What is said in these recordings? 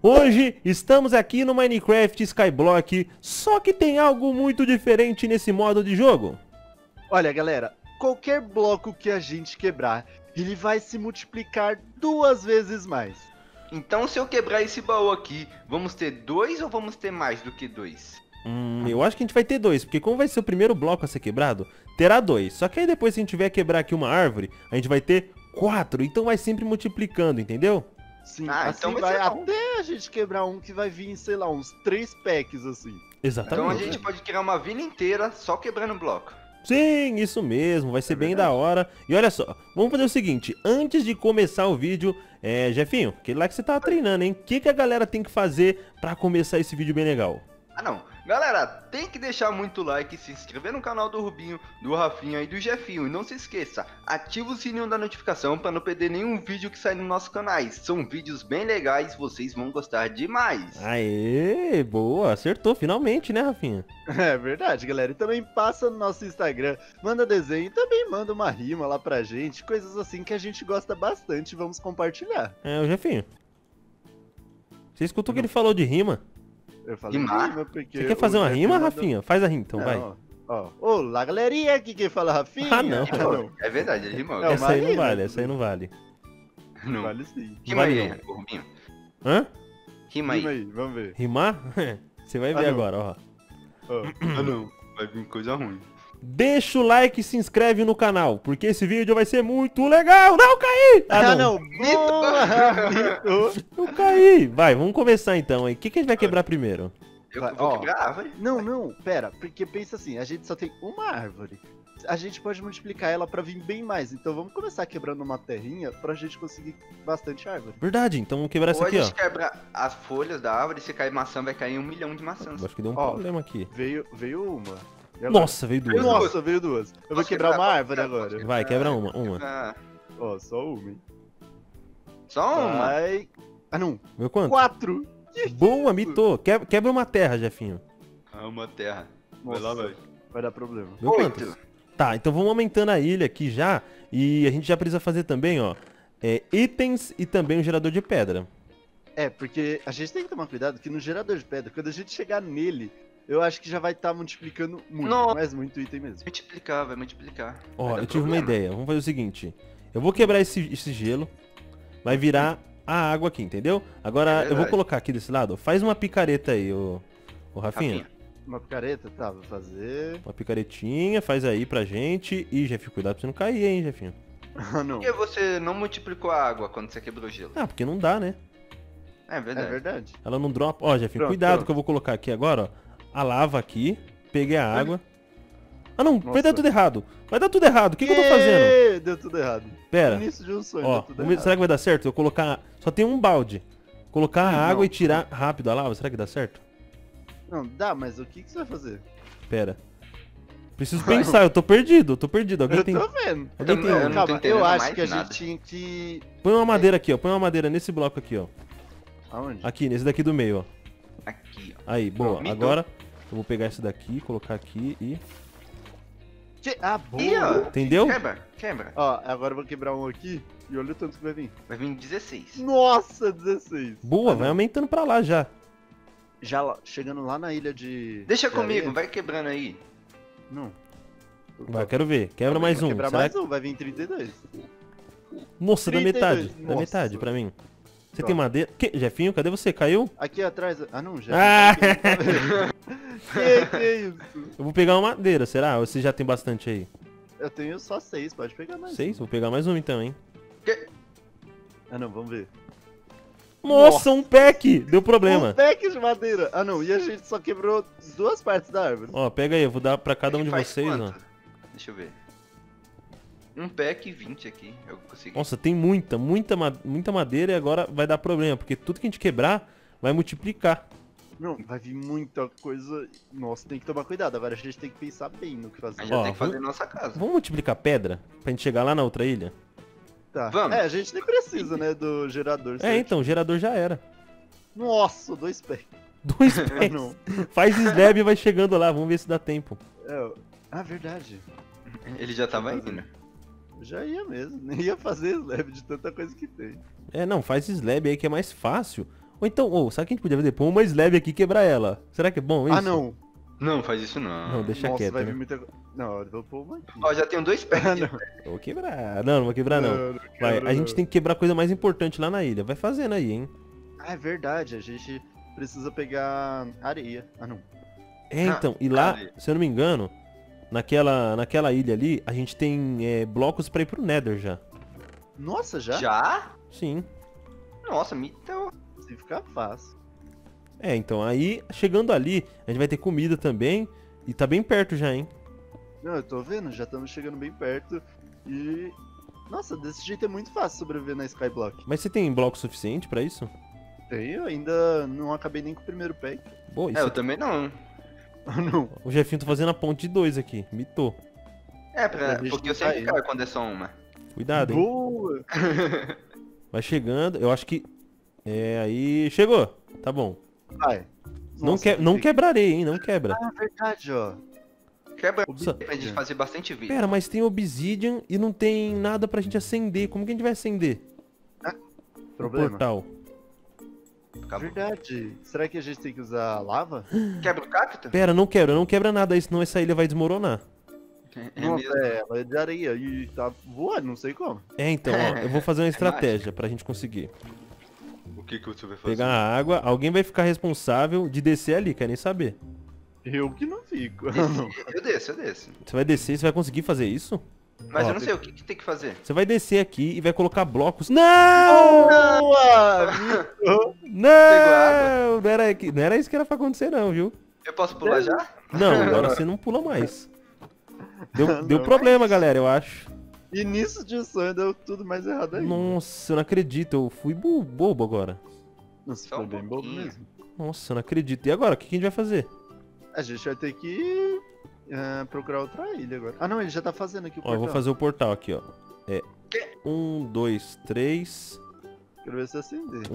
Hoje estamos aqui no Minecraft Skyblock, só que tem algo muito diferente nesse modo de jogo. Olha, galera, qualquer bloco que a gente quebrar, ele vai se multiplicar 2 vezes mais. Então, se eu quebrar esse baú aqui, vamos ter 2 ou vamos ter mais do que 2? Eu acho que a gente vai ter 2, porque como vai ser o primeiro bloco a ser quebrado, terá 2. Só que aí depois, se a gente tiver quebrar aqui uma árvore, a gente vai ter 4. Então vai sempre multiplicando, entendeu? Sim, Ah, assim então vai vai ser bom. até a gente quebrar um que vai vir, sei lá, uns 3 packs assim. Então a Exatamente. gente pode criar uma vila inteira só quebrando bloco. Sim, isso mesmo, vai ser bem da hora. E olha só, vamos fazer o seguinte, antes de começar o vídeo, Jefinho, aquele lá que você tava treinando, hein? O que a galera tem que fazer pra começar esse vídeo bem legal? Ah não, galera, tem que deixar muito like, se inscrever no canal do Rubinho, do Rafinha e do Jefinho. E não se esqueça, ativa o sininho da notificação para não perder nenhum vídeo que sai no nosso canais. São vídeos bem legais, vocês vão gostar demais. Aê, boa, acertou finalmente, né, Rafinha? É verdade, galera. E também passa no nosso Instagram, manda desenho e também manda uma rima lá pra gente, coisas assim que a gente gosta bastante e vamos compartilhar. O Jefinho. Você escutou o que ele falou de rima? Eu falei Rimar? rima porque... Você quer fazer o uma Jeff rima, mandou- Rafinha? Faz a rima então, Não, vai. Ó, olá, galerinha, aqui quem fala Rafinha. Ah, não. Rimou. É verdade, ele rimou. É Essa aí uma não rima, vale, né? essa aí não vale. Não. Vale sim. Rima Vale aí, não. Rubinho. Hã? Rima Rima aí. aí, vamos ver. Rimar? Você vai ver não. agora, ó. Ó. Ah não, vai vir coisa ruim. Deixa o like e se inscreve no canal, porque esse vídeo vai ser muito legal. Não, caí! Ah, não. Boa, Mito. Eu caí. Vai, vamos começar então aí. O que a gente vai quebrar primeiro? Eu Vai, vou ó. quebrar a árvore. Não, pera, porque pensa assim, a gente só tem uma árvore. A gente pode multiplicar ela pra vir bem mais. Então vamos começar quebrando uma terrinha pra gente conseguir bastante árvore. Verdade, então vamos quebrar essa Ou a aqui, ó. gente quebra as folhas da árvore, se cair maçã, vai cair 1 milhão de maçãs. Acho que deu um Ó. problema aqui. Veio uma. E agora? Nossa, veio duas. Nossa, veio duas. Eu vou Posso quebrar quebrar? uma Posso árvore quebrar? agora. Vai, quebra uma. Ah, Ó, só uma, hein? só uma. Vai. Ah, não. Viu quanto? 4. Boa, mitou. Quebra uma terra, Jefinho. Ah, uma terra. Nossa, Vai lá, vai. vai dar problema. Viu quanto? 8. Tá, então vamos aumentando a ilha aqui já. E a gente já precisa fazer também, ó, itens e também um gerador de pedra. É, porque a gente tem que tomar cuidado que no gerador de pedra, quando a gente chegar nele, eu acho que já vai estar multiplicando muito, Nossa. mas muito item mesmo. Multiplicar, vai multiplicar. Ó, Vai dar eu tive uma problema. ideia. Vamos fazer o seguinte. Eu vou quebrar esse gelo. Vai virar a água aqui, entendeu? Agora É eu vou verdade. colocar aqui desse lado. Faz uma picareta aí, ô Rafinha. Rafinha. Uma picareta? Tá, vou fazer. Uma picaretinha, faz aí pra gente. Ih, Jefinho, cuidado pra você não cair, hein, Jefinho. Ah, não. Por que você não multiplicou a água quando você quebrou o gelo? Ah, porque não dá, né? É É verdade. verdade. Ela não dropa. Ó, Jefinho, Pronto, cuidado pronto. que eu vou colocar aqui agora, ó. A lava aqui. Peguei a água. Ah, não, vai Nossa. dar tudo errado. Vai dar tudo errado. O que eu tô fazendo? Ê, deu tudo errado. Pera. Início de um sonho, Ó, deu tudo vamos ver, errado. será que vai dar certo? Eu colocar. Só tem um balde. Colocar a Não. água e tirar rápido a lava. Será que dá certo? Não, dá, mas o que você vai fazer? Pera. Preciso pensar, eu tô perdido. Alguém Eu tem. tô vendo. Alguém tem. Eu não tô Calma, entendendo eu acho mais que a nada. gente tinha que... Põe uma madeira aqui, ó. Põe uma madeira nesse bloco aqui, ó. Aonde? Aqui, nesse daqui do meio, ó. Aqui, ó. Aí, boa. mitou. Agora eu vou pegar esse daqui, colocar aqui e. Ah, boa. Ih, ó. Entendeu? Quebra. Ó, agora eu vou quebrar um aqui e olha o tanto que vai vir. Vai vir 16. Nossa, 16. Boa, Ah, vai não. aumentando pra lá já. Já chegando lá na ilha de... Deixa de comigo, areia. vai quebrando aí. Não. Vai, quero ver. Quebra mais Vou um. quebrar Será mais que... um, vai vir 32. Nossa, da 32. metade. Da Nossa. metade pra mim. Você Pronto. tem madeira? Que? Jefinho, cadê você? Caiu? Aqui atrás... Ah, não, já. Ah! Que isso? Eu vou pegar uma madeira, será? Ou você já tem bastante aí? Eu tenho só 6, pode pegar mais. 6? Vou pegar mais um então, hein? Ah, não, vamos ver. Nossa, um pack! Deu Um problema. pack de madeira. Ah, não, e a gente só quebrou 2 partes da árvore. Ó, pega aí, eu vou dar pra cada um de Faz vocês, ó. quanto? Deixa eu ver. Um pack 20 aqui, eu consegui. Nossa, tem muita madeira e agora vai dar problema, porque tudo que a gente quebrar vai multiplicar. Não, vai vir muita coisa. Nossa, tem que tomar cuidado. Agora a gente tem que pensar bem no que A fazer. gente já Ó, tem que fazer nossa casa. Vamos multiplicar pedra pra gente chegar lá na outra ilha? Tá. Vamos. É, a gente nem precisa, né, do gerador. É, certo? então, o gerador já era. Nossa, 2 packs. 2 Ah, packs. não. Faz slab e vai chegando lá, vamos ver se dá tempo. É, ah, verdade. Ele já tava indo. Eu já ia mesmo. Nem ia fazer slab de tanta coisa que tem. É, não, faz slab aí que é mais fácil. Ou então, sabe o que a gente podia fazer? Pôr uma slab aqui e quebrar ela. Será que é bom isso? Ah, não. Não, faz isso não. Não, deixa Nossa, quieto, vai né? vir muita... Não, eu vou pôr uma aqui. Ó, já tenho 2 pés. Ah, não. Eu vou quebrar. Não, não vou quebrar não. Vai, quero a gente não. tem que quebrar a coisa mais importante lá na ilha. Vai fazendo aí, hein? Ah, é verdade, a gente precisa pegar areia. Ah, não. É, então, e lá, Cadê? se eu não me engano, naquela ilha ali, a gente tem blocos pra ir pro Nether já. Nossa, já? Já? Sim. Nossa, então. Se ficar fácil. É, então, aí, chegando ali, a gente vai ter comida também. E tá bem perto já, hein? Não, eu tô vendo, já estamos chegando bem perto. E... Nossa, desse jeito é muito fácil sobreviver na Skyblock. Mas você tem bloco suficiente pra isso? Tenho, ainda não acabei nem com o primeiro pack. Boa, isso É, eu aqui- também não. Ah, não. O Jefinho tá fazendo a ponte de 2 aqui. Mitou. É, Pra gente porque não eu sempre cair. caio quando é só uma. Cuidado, hein? Boa! Vai chegando. Eu acho que... aí... Chegou. Tá bom. Vai. Não, Nossa, não que- quebrarei, hein? Não quebra. Ah, verdade, ó. Quebra Obsidian. pra gente fazer bastante vídeo. Pera, mas tem obsidian e não tem nada pra gente acender. Como que a gente vai acender? O Problema. portal. Acabou. Verdade. Será que a gente tem que usar lava? Quebra o cacto? Pera, não quebra nada aí, senão essa ilha vai desmoronar. É Nossa, mesmo. ela é de areia e tá voando, não sei como. É, então, ó, eu vou fazer uma estratégia pra gente conseguir. O que você vai fazer? Pegar a água, alguém vai ficar responsável de descer ali, quer nem saber. Eu que não fico. Eu desço. Você vai descer, você vai conseguir fazer isso? Mas Ó, eu não sei o que tem que fazer. Você vai descer aqui e vai colocar blocos. Não! Boa! Não! Não era isso que era pra acontecer não, viu? Eu posso pular já? Não, agora você não pula mais. Deu Não. problema, galera, eu acho. Início de sonho deu tudo mais errado aí. Nossa, eu não acredito, eu fui bobo agora. Nossa, Só foi um bem bobo pouquinho. mesmo. Nossa, eu não acredito. E agora, o que a gente vai fazer? A gente vai ter que procurar outra ilha agora. Ah não, ele já tá fazendo aqui o Ó, eu vou portão. fazer o portal aqui, ó. 1, 2, 3. Quero ver se acender.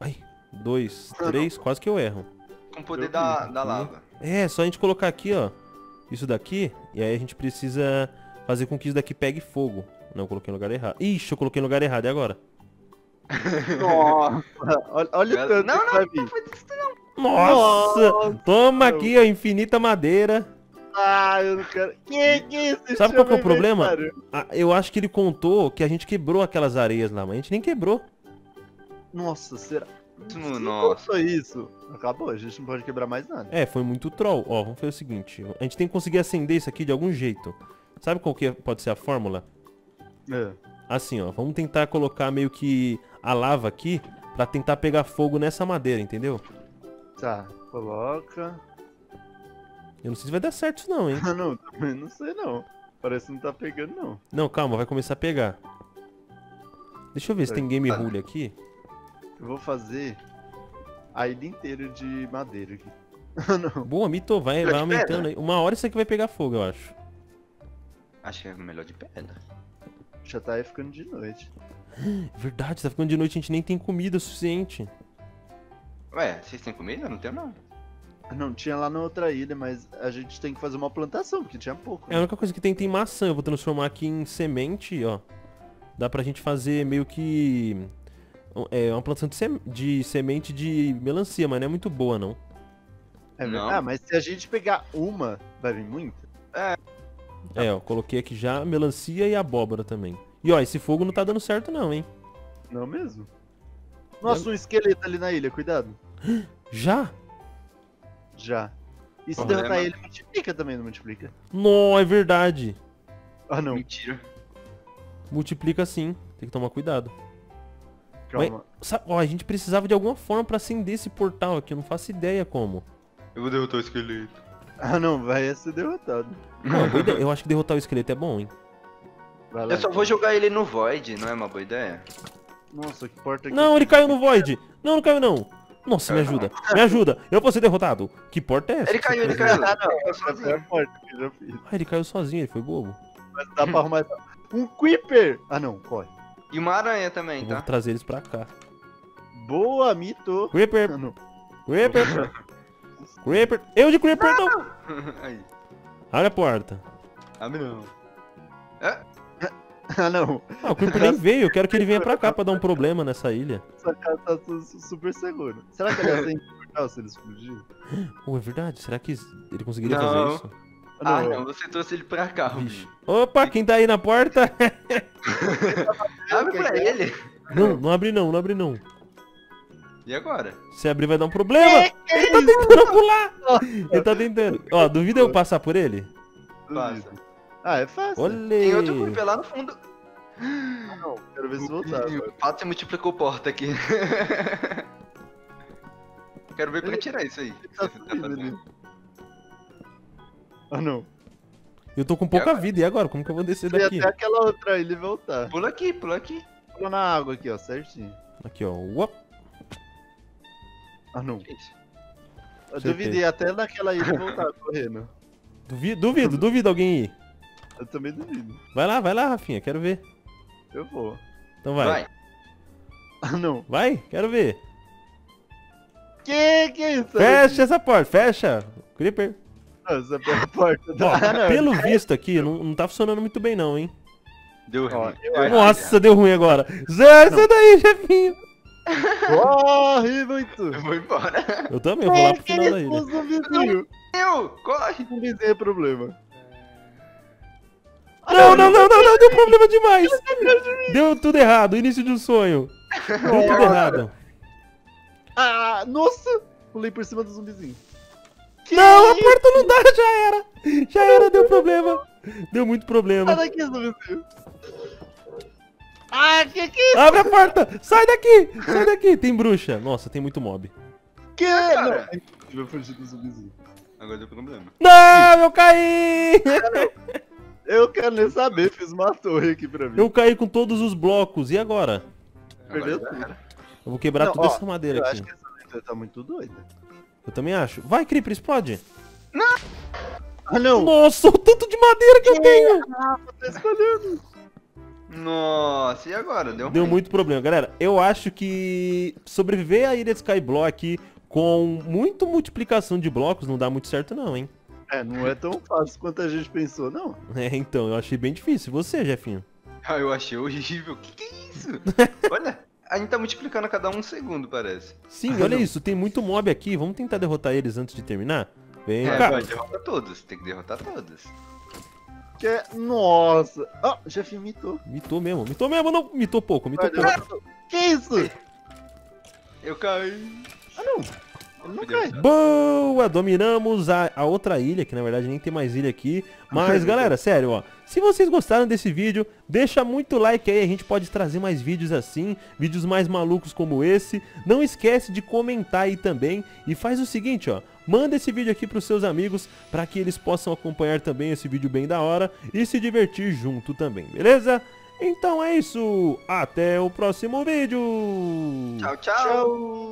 2, 3. Quase que eu erro. Com o poder Eu da lava. É, só a gente colocar aqui, ó. Isso daqui. E aí a gente precisa fazer com que isso daqui pegue fogo. Não, eu coloquei no lugar errado. Ixi, eu coloquei no lugar errado. E agora? Nossa! Olha o tanto Não, que não, vai vir. Nossa! Toma aqui, ó, infinita madeira. Ah, eu não quero. Que isso? Sabe qual que é o Chama problema? inventário. Eu acho que ele contou que a gente quebrou aquelas areias lá, mas a gente nem quebrou. Nossa, será? Nossa. Foi isso. Acabou, a gente não pode quebrar mais nada. É, foi muito troll. Ó, vamos fazer o seguinte. A gente tem que conseguir acender isso aqui de algum jeito. Sabe qual que pode ser a fórmula? É. Assim, ó. Vamos tentar colocar meio que a lava aqui pra tentar pegar fogo nessa madeira, entendeu? Tá, coloca. Eu não sei se vai dar certo isso não, hein? Ah, não, também não sei não. Parece que não tá pegando não. Não, calma, vai começar a pegar. Deixa eu ver se tem game rule aqui. Eu vou fazer a ilha inteira de madeira aqui. Ah, não. Boa, Mito, vai Melhor de aumentando pedra? aí. Uma hora isso aqui vai pegar fogo, eu acho. Acho que é melhor de pedra. Já tá aí ficando de noite. Verdade, tá ficando de noite, a gente nem tem comida suficiente. Ué, vocês têm comida? Não tenho não. Ah, não, tinha lá na outra ilha, mas a gente tem que fazer uma plantação, porque tinha pouco. É, a única coisa que tem maçã. Eu vou transformar aqui em semente, ó. Dá pra gente fazer meio que... uma plantação de semente de melancia, mas não é muito boa, não. Não. Ah, mas se a gente pegar uma, vai vir muita? É, ó, coloquei aqui já melancia e abóbora também. E ó, esse fogo não tá dando certo não, hein? Não mesmo? Nossa, um esqueleto ali na ilha, cuidado. Já? Já. E se Problema. derrotar ele, multiplica também, não multiplica? Não, é verdade. Ah, não. Mentira. Multiplica sim. Tem que tomar cuidado. Calma. Ó, a gente precisava de alguma forma pra acender esse portal aqui. Eu não faço ideia como. Eu vou derrotar o esqueleto. Ah, não, vai ser derrotado. Ó, boa ideia. Eu acho que derrotar o esqueleto é bom, hein? Vai lá. Eu só vou jogar ele no Void, não é uma boa ideia? Nossa, que porta aqui. Não, ele caiu no Void. Não caiu não. Nossa, me ajuda. Me ajuda. Eu vou ser derrotado. Que porta é essa? Ele caiu, ele caiu. Ah, não, Ele essa foi a sozinho. porta que eu já fiz. Ah, ele caiu sozinho, ele foi bobo. Mas dá pra arrumar. Um Creeper! Ah, não, corre. E uma aranha também, Eu vou tá? trazer eles pra cá. Boa, mito. Creeper, Ah, não. Creeper, Creeper. Eu de Creeper não. Aí. Abre a porta. Abre não. Ah, não. Ah, o Creeper nem veio, eu quero que ele venha pra cá pra dar um problema nessa ilha. Essa casa tá super segura. Será que ele acende o portal se ele explodir? Oh, é verdade, será que ele conseguiria Não. fazer isso? Ah, não, você trouxe ele pra cá, Vixe. Rubinho. Opa, quem tá aí na porta? Abre pra ele. Não, não abre não, não abre não. E agora? Se abrir vai dar um problema. Ele tá tentando pular. Ele tá tentando. Ó, duvida eu passar por ele? Passa. Ah, é fácil. Olha. Tem outro Creeper lá no fundo. Ah, não. Quero ver se voltar. O fato você multiplicou porta aqui. Quero ver pra tirar isso aí. Tá que você tá subindo fazendo. ali. Ah, não. Eu tô com pouca vida, e agora? Como que eu vou descer Tem daqui? até aquela outra ilha e voltar. Pula aqui, pula aqui. Pula na água aqui, ó, certinho. Aqui, ó. Uop. Ah, não. Que isso? Eu Acertei. duvidei até naquela ilha e voltar correndo. Duvido alguém ir. Eu também duvido. Vai lá, Rafinha, quero ver. Eu vou. Então vai. Ah, não. Vai, quero ver. Que é isso? Fecha essa porta, fecha. Creeper. Nossa, pela porta. Ó, Ah, não. pelo visto aqui, não tá funcionando muito bem não, hein. Deu Ó, ruim. eu acho Nossa, deu ruim agora. Zé, sai daí, chefinho. Corre muito! Eu vou embora. Eu também, eu vou lá pro final da ilha. O zumbizinho! Eu, corre. O zumbizinho é problema. Não, deu problema demais. Deu tudo errado, início de um sonho. Deu tudo errado. Ah, nossa! Pulei por cima do zumbizinho. Não, a porta não dá, já era. Já era, deu problema. Deu muito problema. Sai daqui, zumbizinho! Ah, que é isso? Abre a porta, sai daqui. Tem bruxa. Nossa, tem muito mob. Que? cara. Não, é impossível fugir do zumbizinho. Agora deu problema. Não, eu caí. Eu quero nem saber, fiz uma torre aqui pra mim. Eu caí com todos os blocos, e agora? Perdeu Agora tudo. já era. Eu vou quebrar Não, toda ó, essa madeira Eu aqui. acho que essa aventura tá muito doida. Eu também acho. Vai, Creeper, explode. Ah, não! Nossa, o tanto de madeira que eu tenho. Tá escolhendo! Nossa, e agora? Deu Deu ruim. muito problema. Galera, eu acho que sobreviver à ilha Skyblock com muito multiplicação de blocos não dá muito certo não, hein? É, não é tão fácil quanto a gente pensou, não. É, então, eu achei bem difícil. E você, Jefinho? Ah, eu achei horrível. Que é isso? Olha, a gente tá multiplicando a cada um segundo, parece. Sim, olha isso, tem muito mob aqui. Vamos tentar derrotar eles antes de terminar? Vem É, cá. vai, derrota todos. Tem que derrotar todos. Que é... Nossa! Ah, o chefe mitou. Mitou mesmo, não. Mitou pouco, mitou pouco. Que isso? Eu caí. Ele não cai. Boa! Dominamos a outra ilha, que na verdade nem tem mais ilha aqui. Mas galera, sério, ó. Se vocês gostaram desse vídeo, deixa muito like aí. A gente pode trazer mais vídeos assim, vídeos mais malucos como esse. Não esquece de comentar aí também. E faz o seguinte, ó. Manda esse vídeo aqui pros seus amigos, para que eles possam acompanhar também esse vídeo bem da hora. E se divertir junto também, beleza? Então é isso. Até o próximo vídeo. Tchau, tchau. Tchau!